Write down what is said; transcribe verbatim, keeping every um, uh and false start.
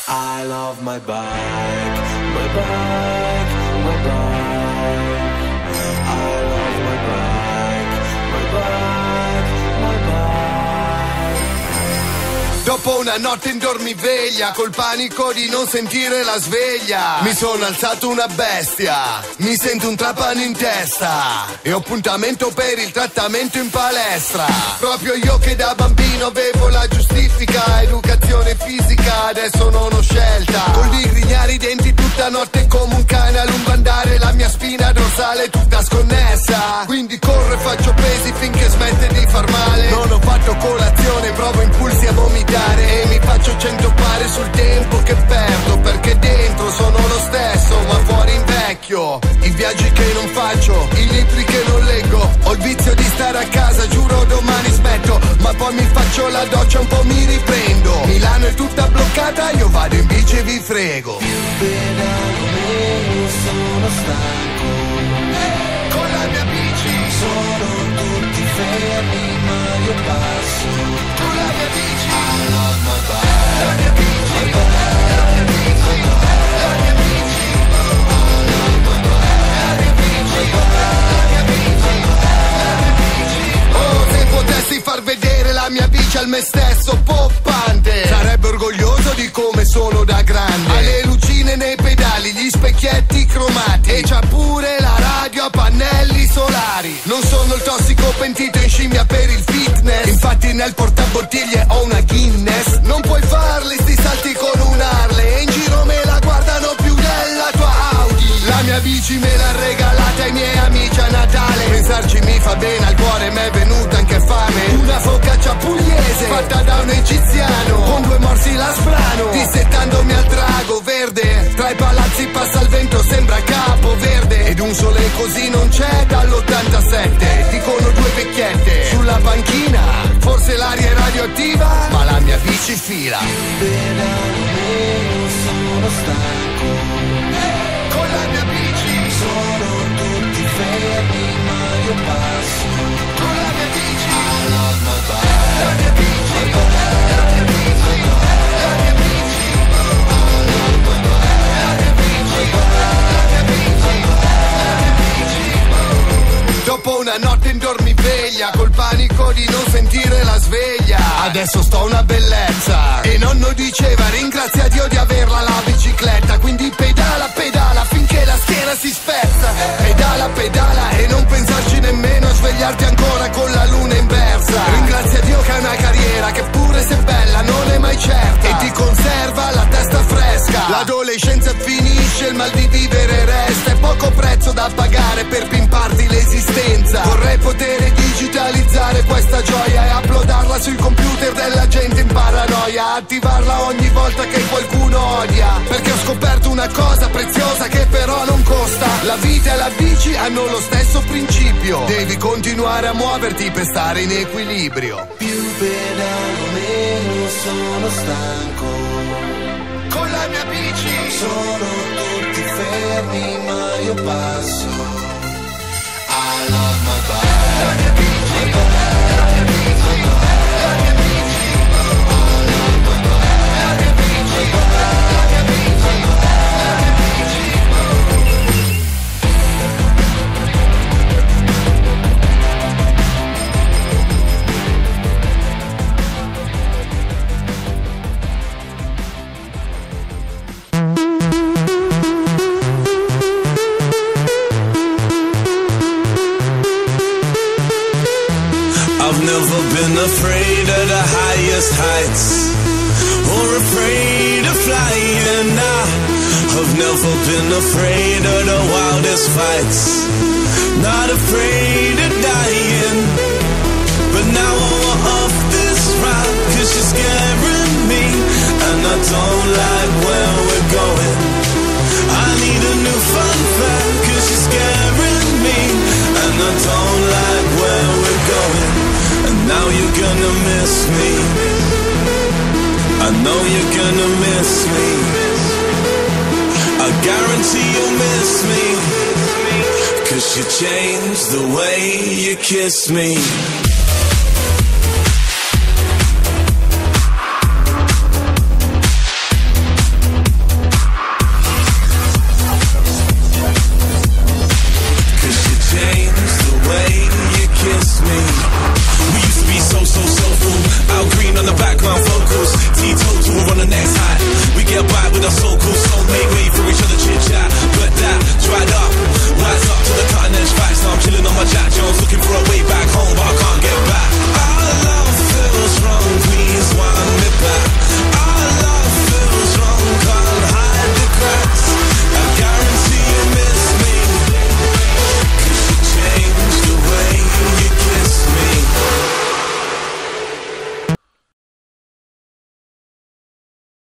I love my bike, my bike, my bike. I love my bike, my bike, my bike. Dopo una notte in dormiveglia, col panico di non sentire la sveglia, mi sono alzato una bestia, mi sento un trapano in testa e ho appuntamento per il trattamento in palestra. Proprio io che da bambino avevo la giustifica, educazione fisica, adesso non ho scelta. Col digrignare i denti tutta notte come un cane a lungo andare, la mia spina dorsale tutta sconnessa. Quindi corro e faccio pesi finché smette di far male. Non ho fatto colazione, provo impulsi a vomitare e mi faccio cento pare sul tempo che perdo, perché dentro sono lo stesso ma fuori invecchio. I viaggi che non faccio, i libri che non leggo, ho il vizio di stare a casa, giuro domani smetto, ma poi mi faccio la doccia, un po' mi riprendo. Milano è tutta bloccata, io vado in bici e vi frego. Più pedalo meno sono stanco, Con la mia bici sono tutti fermi ma io passo. con la mia bici, I love my bike, la mia bici, my bike, la mia bici, la mia bici, I love my bike, la mia bici, la mia bici. Oh, se potessi far vedere la mia bici al me stesso poppante, sarebbe orgoglioso di come sono da grande. Ha le lucine nei pedali, gli specchietti cromati e c'ha pure la radio a pannelli solari. Non sono il tossico pentito in scimmia per il fitness, infatti nel portabottiglie ho una Guinness. Non puoi farli sti salti con un Harley e in giro me la guardano più della tua Audi. La mia bici me l'ha regalata ai miei amici a Natale, pensarci mi fa bene al cuore, m'è venuta anche fame. Una focaccia pugliese fatta da un egiziano, con due morsi la sbrano, dissettandomi al drago verde. Tra i palazzi passa il vento, sembra Capo Verde, ed un sole così non c'è dall'ottantasette. Dicono due vecchiette sulla panchina, forse l'aria è radioattiva, ma la mia bici fila. pedalo meno sono stanco, Con la mia bici, sono tutti fermi ma io passo. con la mia bici, I love my bike, la mia bici, my bike, la mia bici, la mia bici, I love my bike, la mia bici, la mia bici, la mia bici. Dopo una notte in dormiveglia, col panico di non sentire la sveglia, adesso sto una bellezza. E nonno diceva ringrazia Dio di averla la bicicletta, quindi pedala, pedala finché la schiena si spezza. Pedala, pedala e non pensarci nemmeno a svegliarti ancora con la luna inversa. Ringrazia Dio che hai una carriera che pure se bella non è mai certa e ti conserva la testa fresca. L'adolescenza finisce, il mal di vivere resta, e poco prezzo da pagare per pimparti l'esistenza. Vorrei poter digitalizzare questa gioia e uploadarla sui computer della gente in paranoia, attivarla ogni volta che qualcuno odia, perché ho scoperto una cosa preziosa che però non costa. La vita e la bici hanno lo stesso principio, devi continuare a muoverti per stare in equilibrio. più pedalo meno sono stanco, Con la mia bici, sono tutti fermi ma io passo. I love my bike, la mia bici, my bike, la mia bici, la mia bici, I love my bike, la mia bici, la mia bici, la mia bici. I've never been afraid of the highest heights, or afraid of flying. I've never been afraid of the wildest fights, not afraid of dying. But now I'm off this ride, cause you're scaring me, and I don't like where we're going. I need a new fun fact, cause you're scaring me, and I don't like where we're going. And now you're gonna miss me, I know you're gonna miss me, I guarantee you'll miss me, cause you changed the way you kiss me.